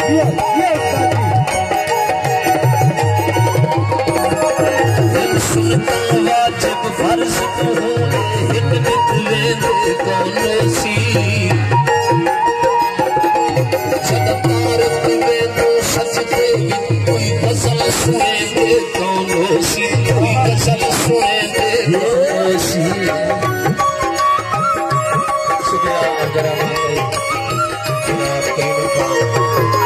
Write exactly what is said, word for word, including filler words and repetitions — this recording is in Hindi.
ये ये सुनता वाजिब फर्ज तो हो हित नित वेंदे कोनो सी सदार तुवे तो सजदे कोई गजल सुने दे कोनो सी कोई गजल सुने दे कोनो सी शुक्रिया अगर हमारे जनाब